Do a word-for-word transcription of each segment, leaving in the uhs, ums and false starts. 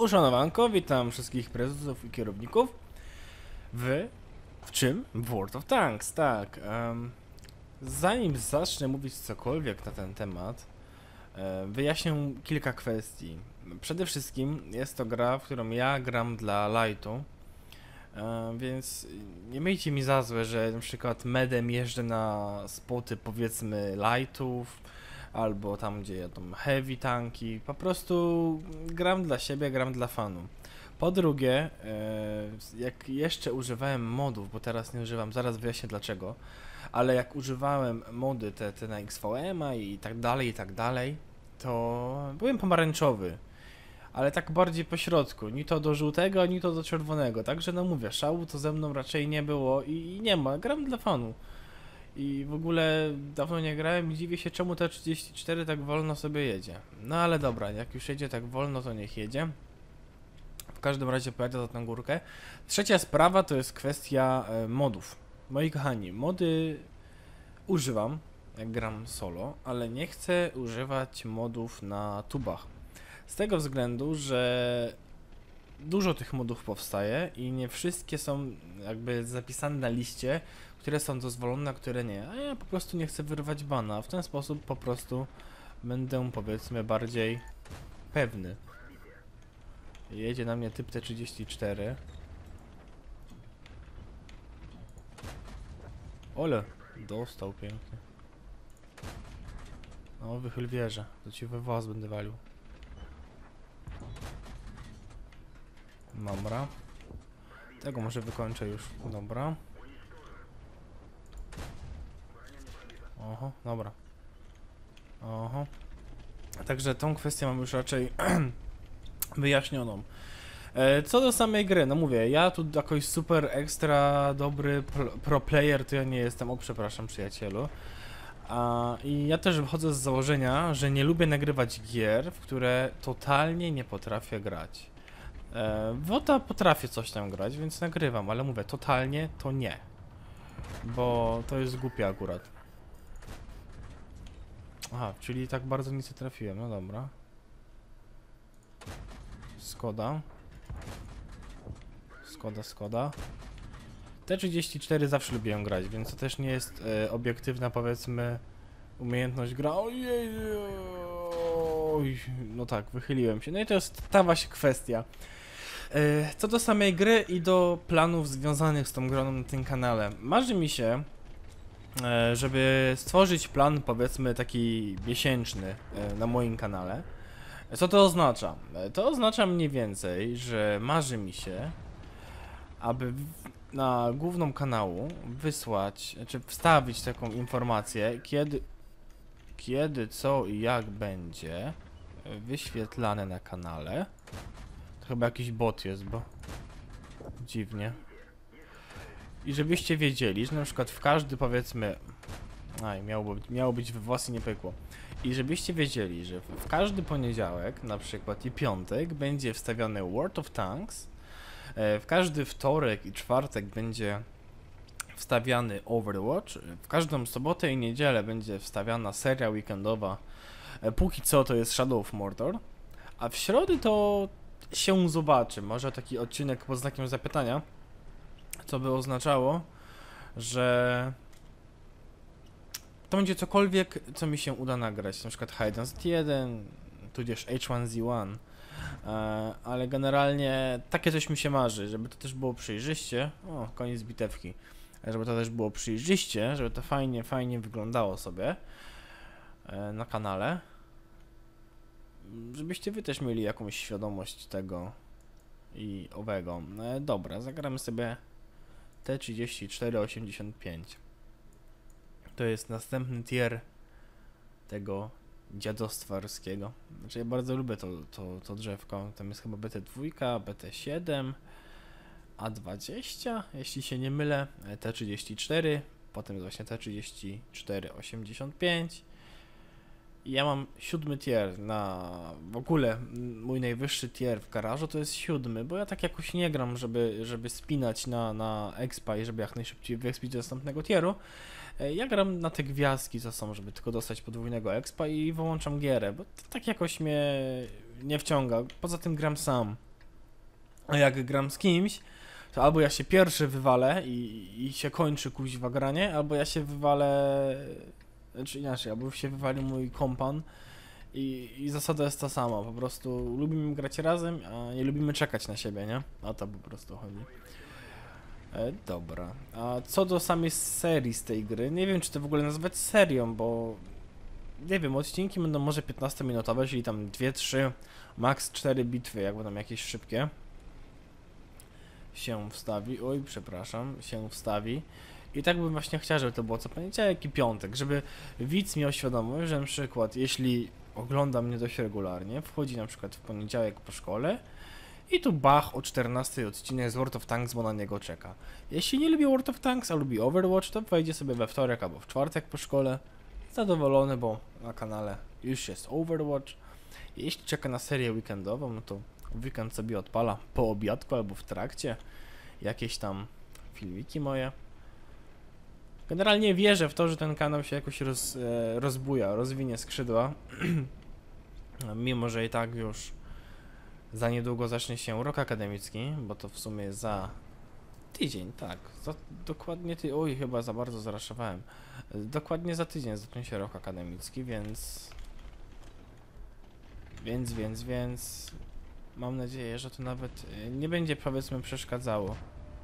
Uszanowanko, witam wszystkich prezesów i kierowników w... w czym? W World of Tanks, tak. Um, zanim zacznę mówić cokolwiek na ten temat, um, wyjaśnię kilka kwestii. Przede wszystkim jest to gra, w którą ja gram dla lightu, um, więc nie miejcie mi za złe, że na przykład medem jeżdżę na spoty, powiedzmy, lightów, albo tam gdzie jadą heavy tanki. Po prostu gram dla siebie, gram dla fanu. Po drugie, e, jak jeszcze używałem modów, bo teraz nie używam, zaraz wyjaśnię dlaczego, ale jak używałem mody te, te na X V M a i tak dalej, i tak dalej, to byłem pomarańczowy, ale tak bardziej po środku, ni to do żółtego, ni to do czerwonego, także no mówię, szału to ze mną raczej nie było i, i nie ma, gram dla fanu. I w ogóle dawno nie grałem i dziwię się, czemu T trzydzieści cztery tak wolno sobie jedzie. No ale dobra, jak już jedzie tak wolno, to niech jedzie. W każdym razie pojadę za tą górkę. Trzecia sprawa to jest kwestia e, modów. Moi kochani, mody używam, jak gram solo, ale nie chcę używać modów na tubach. Z tego względu, że dużo tych modów powstaje i nie wszystkie są jakby zapisane na liście, które są dozwolone, a które nie. A ja po prostu nie chcę wyrwać bana. W ten sposób po prostu będę, powiedzmy, bardziej pewny. Jedzie na mnie typ T trzydzieści cztery. Ole, dostał pięknie. No, wychyl wieżę. To ci we włas będę walił. Dobra. Tego może wykończę już. Dobra. Oho, dobra. Oho. Także tą kwestię mam już raczej wyjaśnioną. E, co do samej gry, no mówię, ja tu jakoś super ekstra dobry pro, pro player to ja nie jestem, o przepraszam przyjacielu. A, I ja też wychodzę z założenia, że nie lubię nagrywać gier, w które totalnie nie potrafię grać. E, w WoTA potrafię coś tam grać, więc nagrywam, ale mówię, totalnie to nie. Bo to jest głupie akurat. Aha, czyli tak bardzo nic nie trafiłem, no dobra. Skoda. Skoda, Skoda. T trzydzieści cztery zawsze lubiłem grać, więc to też nie jest e, obiektywna, powiedzmy, umiejętność gra. Ojej, oj, no tak, wychyliłem się. No i to jest ta właśnie kwestia. E, co do samej gry i do planów związanych z tą grą na tym kanale. Marzy mi się, żeby stworzyć plan, powiedzmy, taki miesięczny na moim kanale. Co to oznacza? To oznacza mniej więcej, że marzy mi się, aby na główną kanału wysłać, czy wstawić taką informację, kiedy, kiedy, co i jak będzie wyświetlane na kanale. To chyba jakiś bot jest, bo dziwnie. I żebyście wiedzieli, że na przykład w każdy, powiedzmy, aj, miało, miało być we włosy, nie pykło. I żebyście wiedzieli, że w każdy poniedziałek, na przykład i piątek, będzie wstawiony World of Tanks. W każdy wtorek i czwartek będzie wstawiany Overwatch. W każdą sobotę i niedzielę będzie wstawiana seria weekendowa. Póki co to jest Shadow of Mordor. A w środę to się zobaczy. Może taki odcinek pod znakiem zapytania. Co by oznaczało, że to będzie cokolwiek, co mi się uda nagrać, na przykład Hide and Seek jeden, tudzież H jeden Z jeden, e, ale generalnie takie coś mi się marzy, żeby to też było przejrzyście, o, koniec bitewki, żeby to też było przejrzyście, żeby to fajnie, fajnie wyglądało sobie e, na kanale, żebyście wy też mieli jakąś świadomość tego i owego. E, dobra, zagramy sobie T trzydzieści cztery osiemdziesiąt pięć. To jest następny tier tego dziadostwa ruskiego. Znaczy ja bardzo lubię to, to, to drzewko. Tam jest chyba B T dwa, B T siedem, A dwadzieścia, jeśli się nie mylę, T trzydzieści cztery, potem jest właśnie T trzydzieści cztery osiemdziesiąt pięć. I ja mam siódmy tier na... w ogóle mój najwyższy tier w garażu to jest siódmy, bo ja tak jakoś nie gram, żeby, żeby spinać na, na expa i żeby jak najszybciej wyekspić do następnego tieru. Ja gram na te gwiazdki, co są, żeby tylko dostać podwójnego expa i wyłączam gierę, bo to tak jakoś mnie nie wciąga. Poza tym gram sam. A jak gram z kimś, to albo ja się pierwszy wywalę i, i się kończy kuźwa granie, albo ja się wywalę, znaczy inaczej, albo się wywali mój kompan i, i zasada jest ta sama, po prostu lubimy grać razem, a nie lubimy czekać na siebie, nie? O to po prostu chodzi. E, dobra, a co do samej serii z tej gry, nie wiem czy to w ogóle nazwać serią, bo nie wiem, odcinki będą może piętnastominutowe, czyli tam dwie, trzy, max cztery bitwy, jak będą jakieś szybkie. Się wstawi, oj przepraszam, się wstawi. I tak bym właśnie chciał, żeby to było co poniedziałek i piątek, żeby widz miał świadomość, że na przykład jeśli ogląda mnie dość regularnie, wchodzi na przykład w poniedziałek po szkole i tu bach o czternastej odcinek z World of Tanks, bo na niego czeka. Jeśli nie lubi World of Tanks, a lubi Overwatch, to wejdzie sobie we wtorek albo w czwartek po szkole. Zadowolony, bo na kanale już jest Overwatch. Jeśli czeka na serię weekendową, no to w weekend sobie odpala po obiadku albo w trakcie jakieś tam filmiki moje. Generalnie wierzę w to, że ten kanał się jakoś roz, e, rozbuja, rozwinie skrzydła. Mimo, że i tak już za niedługo zacznie się rok akademicki, bo to w sumie za tydzień, tak. Za, dokładnie ty. Oj, chyba za bardzo zaraszowałem. Dokładnie za tydzień zacznie się rok akademicki, więc. Więc, więc, więc. Mam nadzieję, że to nawet nie będzie, powiedzmy, przeszkadzało.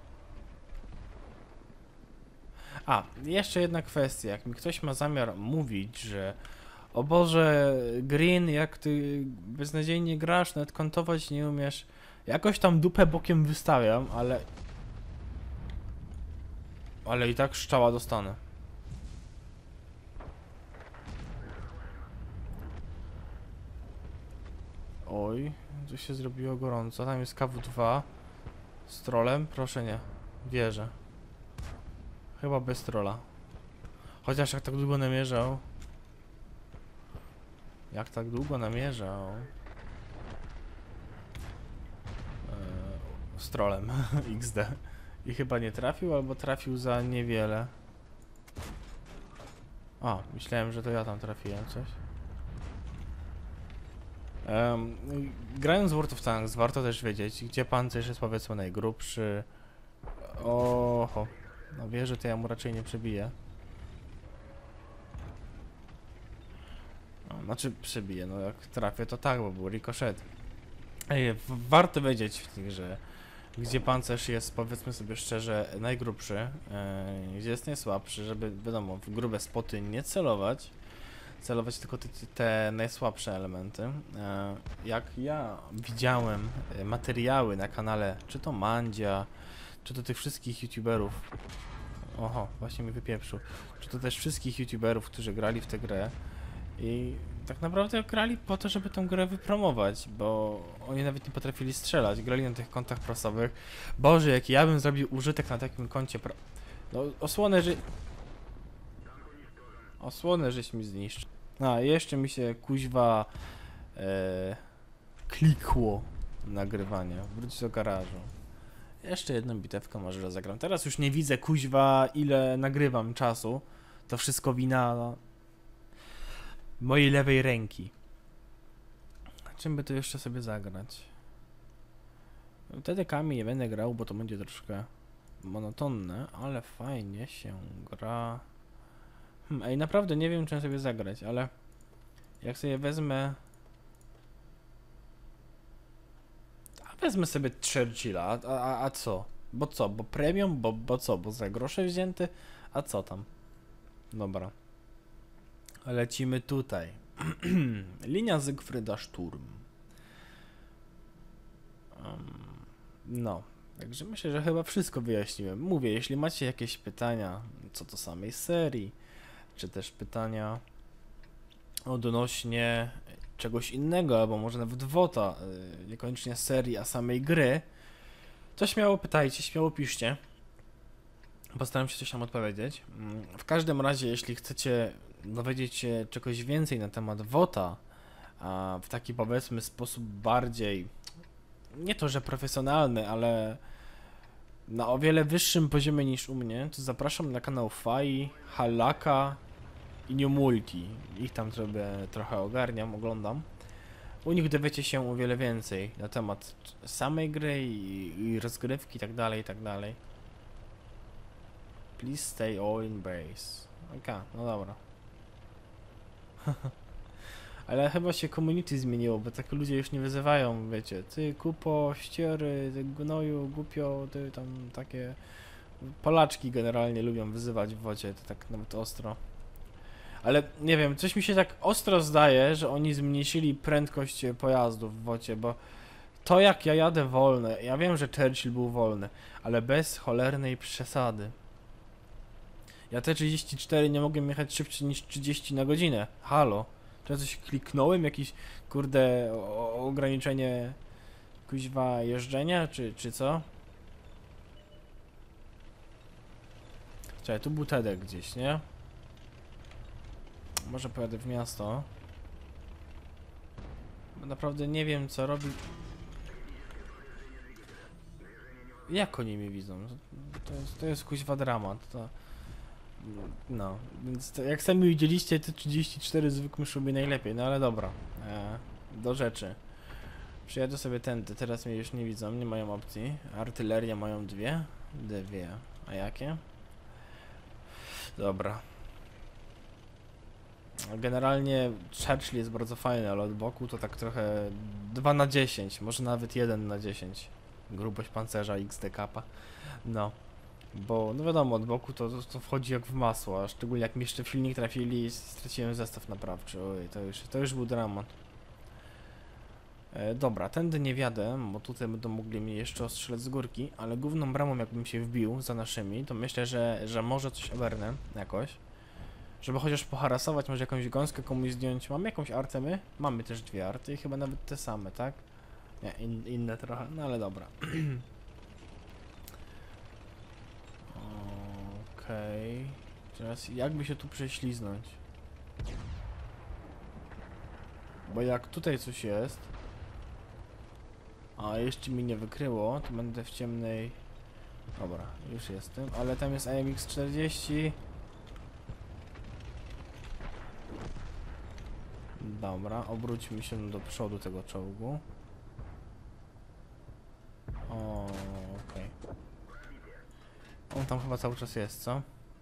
A, jeszcze jedna kwestia. Jak mi ktoś ma zamiar mówić, że o Boże, Green, jak ty beznadziejnie grasz, nawet kontować nie umiesz. Jakoś tam dupę bokiem wystawiam, ale... Ale i tak szczała dostanę. Oj, tu się zrobiło gorąco. Tam jest K W dwa z trolem. Proszę nie. Wierzę. Chyba bez trolla. Chociaż jak tak długo namierzał. Jak tak długo namierzał. Eee, z trollem. X D. I chyba nie trafił, albo trafił za niewiele. A, myślałem, że to ja tam trafiłem coś. Um, grając w World of Tanks warto też wiedzieć, gdzie pancerz jest, powiedzmy, najgrubszy. Oho. No wie, że to ja mu raczej nie przebiję. No, znaczy przebiję, no jak trafię to tak, bo był ricochet. Ej, warto wiedzieć w nich, że gdzie pancerz jest, powiedzmy sobie szczerze, najgrubszy, yy, gdzie jest najsłabszy, żeby, wiadomo, w grube spoty nie celować. Celować tylko te, te najsłabsze elementy. Yy, jak ja widziałem materiały na kanale, czy to Mandzia, czy to tych wszystkich youtuberów, oho, właśnie mi wypieprzył, czy to też wszystkich youtuberów, którzy grali w tę grę i tak naprawdę grali po to, żeby tę grę wypromować, bo oni nawet nie potrafili strzelać, grali na tych kontach prasowych. Boże, jaki ja bym zrobił użytek na takim koncie pra... No, osłonę, że... Osłonę, żeś mi zniszczył. A, jeszcze mi się kuźwa e, klikło nagrywanie. Wróć do garażu. Jeszcze jedną bitewkę może rozegram. Teraz już nie widzę kuźwa ile nagrywam czasu. To wszystko wina mojej lewej ręki. Czym by tu jeszcze sobie zagrać? T D K-ami nie będę grał, bo to będzie troszkę monotonne, ale fajnie się gra. Hmm, ej, naprawdę nie wiem, czym sobie zagrać, ale jak sobie wezmę... A wezmę sobie Churchilla, a, a, a co? Bo co? Bo premium? Bo, bo co? Bo za grosze wzięty? A co tam? Dobra. Lecimy tutaj. Linia Zygfryda Sturm. Um, no. Także myślę, że chyba wszystko wyjaśniłem. Mówię, jeśli macie jakieś pytania co do samej serii, czy też pytania odnośnie czegoś innego, albo może nawet wota, niekoniecznie serii, a samej gry, to śmiało pytajcie, śmiało piszcie. Postaram się coś tam odpowiedzieć. W każdym razie, jeśli chcecie dowiedzieć się czegoś więcej na temat wota, a w taki, powiedzmy, sposób bardziej, nie to, że profesjonalny, ale na o wiele wyższym poziomie niż u mnie, to zapraszam na kanał Fai, Halaka i New Multi. Ich tam sobie trochę ogarniam, oglądam. U nich dowiecie się o wiele więcej na temat samej gry i, i rozgrywki i tak dalej, i tak dalej. Please stay all in base. Okej, no dobra. Ale chyba się community zmieniło, bo tak ludzie już nie wyzywają, wiecie, ty kupo, ściery, ty gnoju, głupio, ty tam takie... Polaczki generalnie lubią wyzywać w wodzie, to tak nawet ostro. Ale nie wiem, coś mi się tak ostro zdaje, że oni zmniejszyli prędkość pojazdów w wodzie, bo to jak ja jadę wolne, ja wiem, że Churchill był wolny, ale bez cholernej przesady. Ja te trzydzieści cztery nie mogłem jechać szybciej niż trzydzieści na godzinę. Halo. Czy ja coś kliknąłem? Jakieś, kurde, o, ograniczenie kuźwa jeżdżenia, czy, czy co? Czekaj, tu był Tedek gdzieś, nie? Może pojadę w miasto. Bo naprawdę nie wiem, co robi. Jak oni mnie widzą? To jest, to jest kuźwa dramat. To... No, więc to, jak sami widzieliście, te trzydzieści cztery zwykłym szubie najlepiej, no ale dobra. E, do rzeczy. Przyjadę sobie tędy, teraz mnie już nie widzą, nie mają opcji. Artyleria mają dwie. Dwie. A jakie? Dobra. Generalnie Churchill jest bardzo fajny, ale od boku to tak trochę dwa na dziesięć, może nawet jeden na dziesięć. Grubość pancerza X D K. No. Bo, no wiadomo, od boku to, to, to wchodzi jak w masło, a szczególnie jak mi jeszcze w silnik trafili i straciłem zestaw naprawczy. Oj, to już, to już był dramat. E, dobra, tędy nie wiadę, bo tutaj będą mogli mnie jeszcze ostrzelać z górki, ale główną bramą jakbym się wbił za naszymi, to myślę, że, że może coś ogarnę jakoś. Żeby chociaż poharasować, może jakąś gąskę komuś zdjąć. Mamy jakąś artę my? Mamy też dwie arty i chyba nawet te same, tak? Nie, in, inne trochę, no ale dobra. Okej. Okay. Teraz jakby się tu prześliznąć? Bo jak tutaj coś jest, a jeszcze mi nie wykryło, to będę w ciemnej... Dobra, już jestem, ale tam jest A M X czterdzieści. Dobra, obróćmy się do przodu tego czołgu. O, okej. Okay. On tam chyba cały czas jest, co?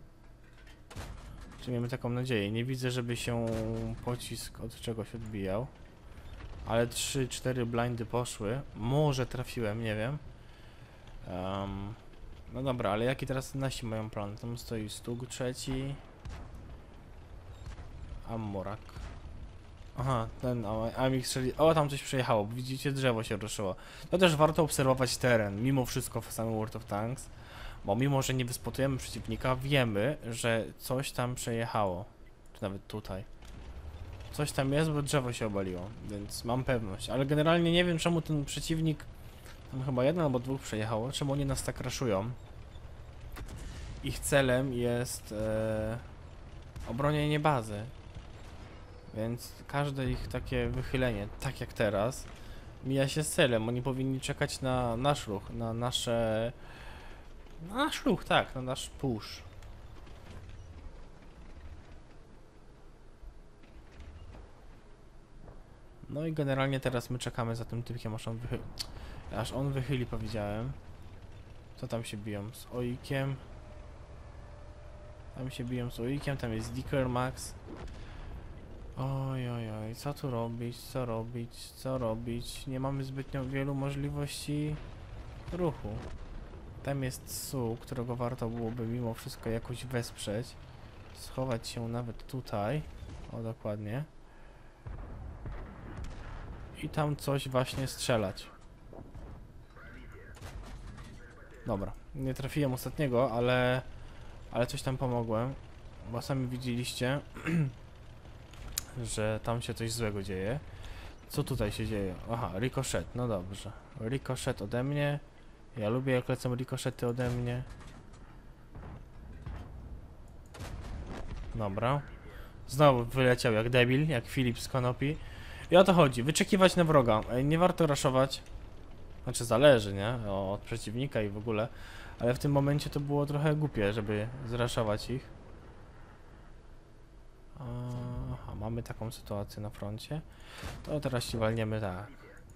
Czy mamy taką nadzieję? Nie widzę, żeby się pocisk od czegoś odbijał. Ale trzy cztery blindy poszły. Może trafiłem, nie wiem. Um, no dobra, ale jaki teraz nasi mają plan? Tam stoi Stug trzeci. Amorak. Aha, ten A M X czterdzieści. O, tam coś przejechało. Widzicie, drzewo się ruszyło. To też warto obserwować teren, mimo wszystko w samym World of Tanks. Bo mimo, że nie wyspotujemy przeciwnika, wiemy, że coś tam przejechało. Czy nawet tutaj. Coś tam jest, bo drzewo się obaliło, więc mam pewność. Ale generalnie nie wiem, czemu ten przeciwnik... Tam chyba jeden albo dwóch przejechało. Czemu oni nas tak raszują. Ich celem jest... E, obronienie bazy. Więc każde ich takie wychylenie, tak jak teraz, mija się z celem. Oni powinni czekać na nasz ruch, na nasze... Na nasz ruch, tak, na nasz push. No i generalnie teraz my czekamy za tym typkiem, aż on wychyli. Aż on wychyli, powiedziałem. Co tam się biją? Z Oikiem. Tam się biją z Oikiem, tam jest Dicker Max. Oj, oj, oj, co tu robić, co robić, co robić? Nie mamy zbytnio wielu możliwości ruchu. Tam jest Su, którego warto byłoby mimo wszystko jakoś wesprzeć. Schować się nawet tutaj. O, dokładnie. I tam coś właśnie strzelać. Dobra, nie trafiłem ostatniego, ale... Ale coś tam pomogłem. Bo sami widzieliście... że tam się coś złego dzieje. Co tutaj się dzieje? Aha, ricochet, no dobrze. Ricochet ode mnie. Ja lubię, jak lecą ricochety ode mnie. Dobra. Znowu wyleciał jak debil, jak Filip z Konopi. I o to chodzi, wyczekiwać na wroga. Nie warto raszować. Znaczy zależy, nie? O, od przeciwnika i w ogóle. Ale w tym momencie to było trochę głupie, żeby zraszować ich. Aha, mamy taką sytuację na froncie. To teraz się walniemy tak.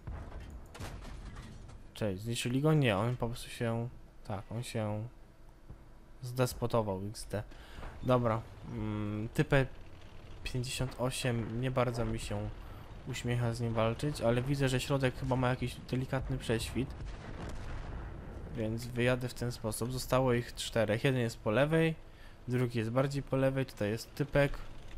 Cześć, zniszczyli go? Nie, on po prostu się... Tak, on się... zdespotował X D. Dobra, mm, typę pięćdziesiąt osiem nie bardzo mi się uśmiecha z nim walczyć, ale widzę, że środek chyba ma jakiś delikatny prześwit. Więc wyjadę w ten sposób. Zostało ich czterech. Jeden jest po lewej, drugi jest bardziej po lewej, tutaj jest typek.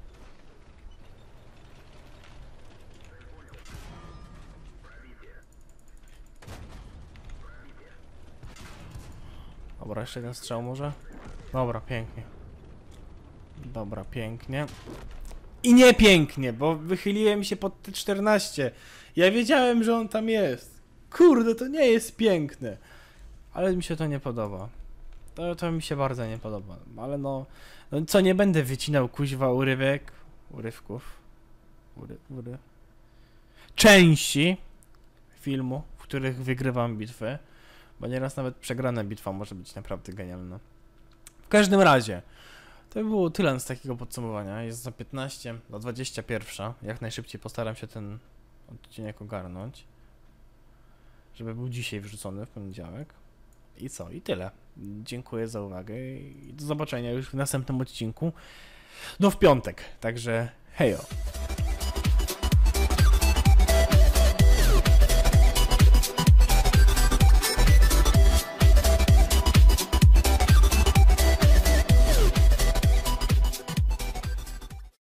Dobra, jeszcze jeden strzał może? Dobra, pięknie. Dobra, pięknie. I nie pięknie, bo wychyliłem się pod T czternaście. Ja wiedziałem, że on tam jest. Kurde, to nie jest piękne. Ale mi się to nie podoba. To, to mi się bardzo nie podoba. Ale no, no co, nie będę wycinał kuźwa urywek. Urywków. Ury, ury. Części filmu, w których wygrywam bitwy. Bo nieraz nawet przegrana bitwa może być naprawdę genialna. W każdym razie, to by było tyle z takiego podsumowania. Jest za piętnaście do dwudziestej pierwszej. Jak najszybciej postaram się ten odcinek ogarnąć. Żeby był dzisiaj wrzucony w poniedziałek. I co? I tyle. Dziękuję za uwagę i do zobaczenia już w następnym odcinku. No w piątek. Także hejo.